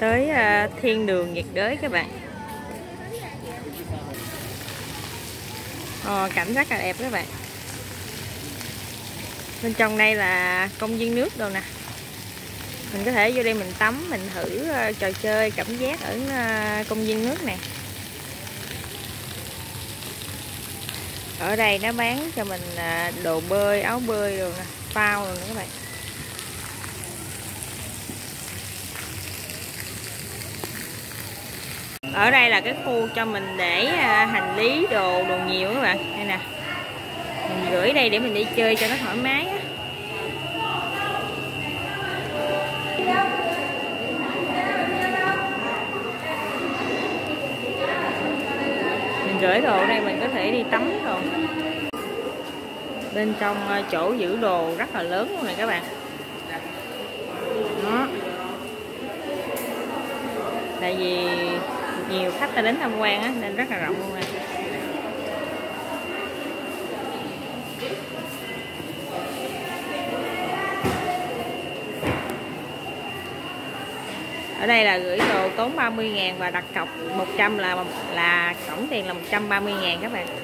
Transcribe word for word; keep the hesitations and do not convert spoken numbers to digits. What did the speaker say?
tới uh, thiên đường nhiệt đới các bạn. Ồ, cảnh rất là đẹp các bạn. Bên trong đây là công viên nước đâu nè. Mình có thể vô đây mình tắm, mình thử uh, trò chơi cảm giác ở uh, công viên nước này. Ở đây nó bán cho mình uh, đồ bơi, áo bơi rồi nè, phao rồi nè các bạn. Ở đây là cái khu cho mình để uh, hành lý đồ đồ nhiều các bạn. Đây nè. Mình gửi đây để mình đi chơi cho nó thoải mái á. Mình gửi đồ ở đây mình có thể đi tắm rồi. Bên trong chỗ giữ đồ rất là lớn luôn này các bạn. Đó. Tại vì nhiều khách ta đến tham quan á, nên rất là rộng luôn nè. Ở đây là gửi đồ tốn ba mươi ngàn và đặt cọc một trăm là là tổng tiền là một trăm ba mươi ngàn các bạn.